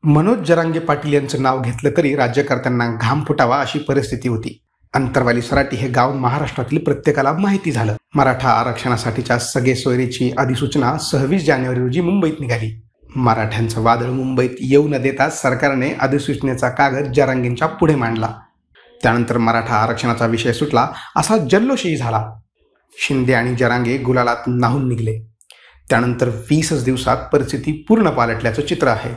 मनोज जरांगे पाटील यांचं नाव घेतलं तरी राज्यकर्त्यांना घाम फुटावा अशी परिस्थिती होती. अंतरवाली सराटी हे गाव महाराष्ट्रातील प्रत्येकाला माहिती झालं. मराठा आरक्षणासाठीच्या सगळे सोयरीची अधिसूचना 26 जानेवारी रोजी मुंबईत निघाली. मराठ्यांचं वादळ मुंबईत येऊ न देता सरकारने अधिसूचनेचा कागद जरांगेंच्या पुढे मांडला. त्यानंतर मराठा आरक्षणाचा विषय सुटला असा जल्लोषही झाला. शिंदे आणि जरांगे गुलालात न्हाऊन निघले. त्यानंतर 20 दिवसात परिस्थिती पूर्ण पालटल्याचं चित्र आहे.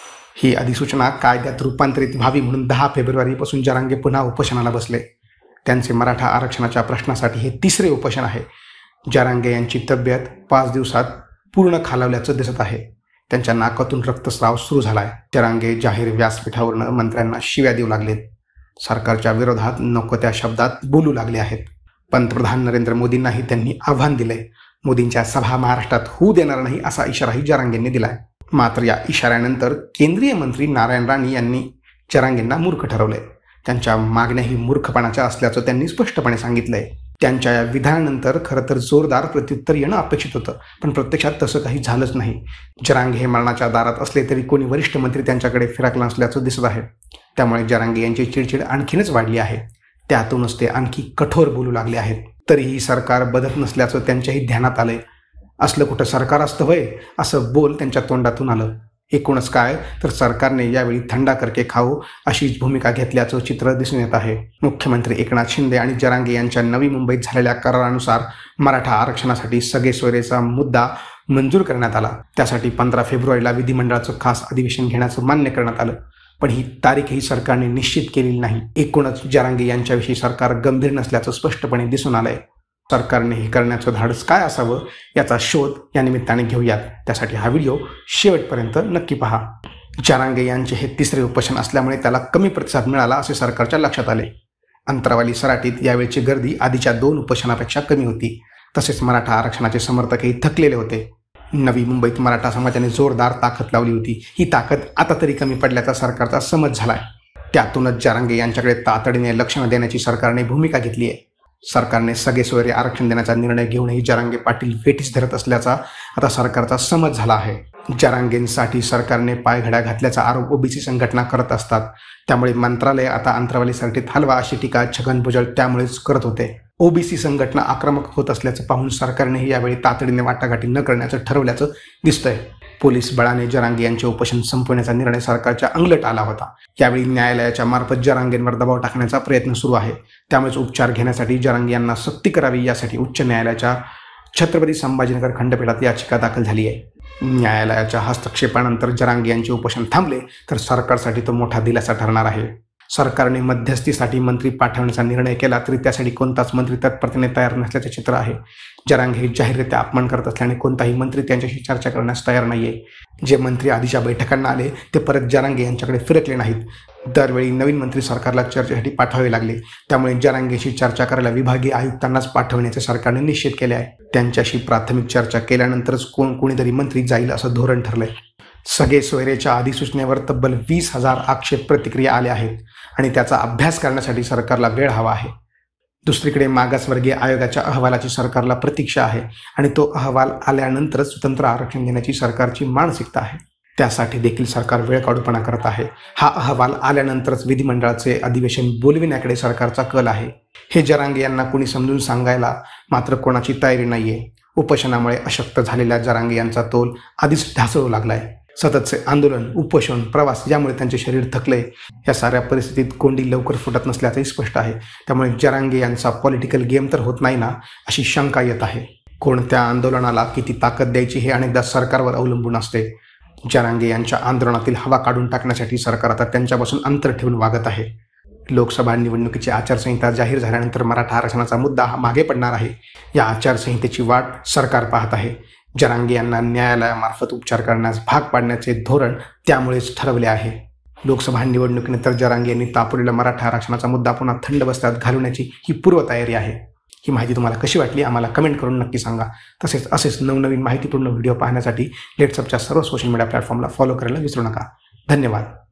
ही अधिसूचना कायद्यात रूपांतरित व्हावी म्हणून 10 फेब्रुवारीपासून जरांगे पुन्हा उपोषणाला बसले. त्यांचे मराठा आरक्षणाच्या प्रश्नासाठी हे 3रे उपोषण आहे. जरांगे यांची तब्येत 5 दिवसात पूर्ण खालावल्याचं दिसत आहे. त्यांच्या नाकातून रक्तस्राव सुरू झालाय. जरांगे जाहीर व्यासपीठावरून मंत्र्यांना शिव्या देऊ लागलेत. सरकारच्या विरोधात नको त्या शब्दात बोलू लागले आहेत. पंतप्रधान नरेंद्र मोदींनाही त्यांनी आव्हान दिलंय. मोदींच्या सभा महाराष्ट्रात होऊ देणार नाही असा इशाराही जरांगेंनी दिलाय. मात्र या इशाऱ्यानंतर केंद्रीय मंत्री नारायण राणे यांनी जरांगेंना मूर्ख ठरवले. त्यांच्या मागण्याही मूर्खपणाच्या असल्याचं त्यांनी स्पष्टपणे सांगितलंय. त्यांच्या या विधानानंतर खरं तर जोरदार प्रत्युत्तर येणं अपेक्षित होतं, पण प्रत्यक्षात तसं काही झालंच नाही. जरांगे हे मरणाच्या दारात असले तरी कोणी वरिष्ठ मंत्री त्यांच्याकडे फिरकला नसल्याचं दिसत आहे. त्यामुळे जरांगे यांची चिडचिड आणखीनच वाढली आहे. त्यातूनच ते आणखी कठोर बोलू लागले आहेत. तरीही सरकार बदलत नसल्याचं त्यांच्याही ध्यानात आलंय. असलं कुठं सरकार असतं होय असं बोल त्यांच्या तोंडातून आलं. एकूणच काय तर सरकारने यावेळी थंडा करके खाऊ अशीच भूमिका घेतल्याचं चित्र दिसून येत आहे. मुख्यमंत्री एकनाथ शिंदे आणि जरांगे यांच्या नवी मुंबईत झालेल्या करारानुसार मराठा आरक्षणासाठी सगळे सोयरेचा मुद्दा मंजूर करण्यात आला. त्यासाठी 15 फेब्रुवारीला विधिमंडळाचं खास अधिवेशन घेण्याचं मान्य करण्यात आलं. पण ही तारीखही सरकारने निश्चित केलेली नाही. एकूणच जरांगे यांच्याविषयी सरकार गंभीर नसल्याचं स्पष्टपणे दिसून आलंय. सरकारने हे करण्याचं धाडस काय असावं याचा शोध या निमित्ताने घेऊयात. त्यासाठी हा व्हिडिओ शेवटपर्यंत नक्की पहा. जरांगे यांचे हे 3रे उपोषण असल्यामुळे त्याला कमी प्रतिसाद मिळाला असे सरकारच्या लक्षात आले. अंतरवाली सराटीत यावेळची गर्दी आधीच्या 2 उपोषणापेक्षा कमी होती. तसेच मराठा आरक्षणाचे समर्थकही थकलेले होते. नवी मुंबईत मराठा समाजाने जोरदार ताकद लावली होती. ही ताकद आता तरी कमी पडल्याचा सरकारचा समज झालाय. त्यातूनच जरांगे यांच्याकडे तातडीने लक्ष न देण्याची सरकारने भूमिका घेतली आहे. सरकारने सगळे सोयरे आरक्षण देण्याचा निर्णय घेऊनही जरांगे पाटील वेठीस धरत असल्याचा आता सरकारचा समज झाला आहे. जरांगेंसाठी सरकारने पायघड्या घातल्याचा आरोप ओबीसी संघटना करत असतात. त्यामुळे मंत्रालय आता अंतरवाली सराटीत हलवा अशी टीका छगन भुजबळ त्यामुळेच करत होते. ओबीसी संघटना आक्रमक होत असल्याचं पाहून सरकारनेही यावेळी तातडीने वाटाघाटी न करण्याचं ठरवल्याचं दिसतंय. पोलीस बळाने जरांगे यांचे उपोषण संपवण्याचा निर्णय सरकारच्या अंगलट आला होता. यावेळी न्यायालयाच्या मार्फत जरांगेंवर दबाव टाकण्याचा प्रयत्न सुरू आहे. त्यामुळेच उपचार घेण्यासाठी जरांगे यांना सक्ती करावी यासाठी उच्च न्यायालयाच्या छत्रपती संभाजीनगर खंडपीठात याचिका दाखल झाली आहे. न्यायालयाच्या हस्तक्षेपानंतर जरांगे यांचे उपोषण थांबले तर सरकारसाठी तो मोठा दिलासा ठरणार आहे. सरकारने मध्यस्थीसाठी मंत्री पाठवण्याचा निर्णय केला तरी त्यासाठी कोणताच मंत्री तत्परतेने तयार नसल्याचे चित्र आहे. जरांगे हे जाहीररित्या अपमान करत असल्याने कोणताही मंत्री त्यांच्याशी चर्चा करण्यास तयार नाहीये. जे मंत्री आधीच्या बैठकांना आले ते परत जरांगे यांच्याकडे फिरकले नाहीत. दरवेळी नवीन मंत्री सरकारला चर्चेसाठी पाठवावे लागले. त्यामुळे जरांगेशी चर्चा करायला विभागीय आयुक्तांनाच पाठवण्याचे सरकारने निश्चित केले आहे. त्यांच्याशी प्राथमिक चर्चा केल्यानंतरच कोणीतरी मंत्री जाईल असं धोरण ठरलंय. सगळे सोयरेच्या अधिसूचनेवर तब्बल 20,000 आक्षेप प्रतिक्रिया आल्या आहेत आणि त्याचा अभ्यास करण्यासाठी सरकारला वेळ हवा आहे. दुसरीकडे मागासवर्गीय आयोगाच्या अहवालाची सरकारला प्रतीक्षा आहे आणि तो अहवाल आल्यानंतरच स्वतंत्र आरक्षण देण्याची सरकारची मानसिकता आहे. त्यासाठी देखील सरकार वेळकाढूपणा करत आहे. हा अहवाल आल्यानंतरच विधिमंडळाचे अधिवेशन बोलविण्याकडे सरकारचा कल आहे. हे जरांगे यांना कोणी समजून सांगायला मात्र कोणाची तयारी नाहीये. उपोषणामुळे अशक्त झालेल्या जरांगे यांचा तोल आधीच ढासळू लागलाय. सततचे आंदोलन, उपोषण, प्रवास यामुळे त्यांचे शरीर थकले. या साऱ्या परिस्थितीत कोंडी लवकर फुटत नसल्याचंही स्पष्ट आहे. त्यामुळे जरांगे यांचा पॉलिटिकल गेम तर होत नाही ना अशी शंका येत आहे. कोणत्या आंदोलनाला किती ताकद द्यायची हे अनेकदा सरकारवर अवलंबून असते. जरांगे यांच्या आंदोलनातील हवा काढून टाकण्यासाठी सरकार आता त्यांच्यापासून अंतर ठेवून वागत आहे. लोकसभा निवडणुकीची आचारसंहिता जाहीर झाल्यानंतर मराठा आरक्षणाचा मुद्दा हा मागे पडणार आहे. या आचारसंहितेची वाट सरकार पाहत आहे. जरांगे यांना न्यायालयामार्फत उपचार करण्यास भाग पाडण्याचे धोरण त्यामुळेच ठरवले आहे. लोकसभा निवडणुकीनंतर जरांगे यांनी तापलेला मराठा आरक्षणाचा मुद्दा पुन्हा थंड बस्त्यात घालवण्याची ही पूर्वतयारी आहे. ही माहिती तुम्हाला कशी वाटली आम्हाला कमेंट करून नक्की सांगा. तसेच असेच नवनवीन माहितीपूर्ण व्हिडिओ पाहण्यासाठी लेट्सअपच्या सर्व सोशल मीडिया प्लॅटफॉर्मला फॉलो करायला विसरू नका. धन्यवाद.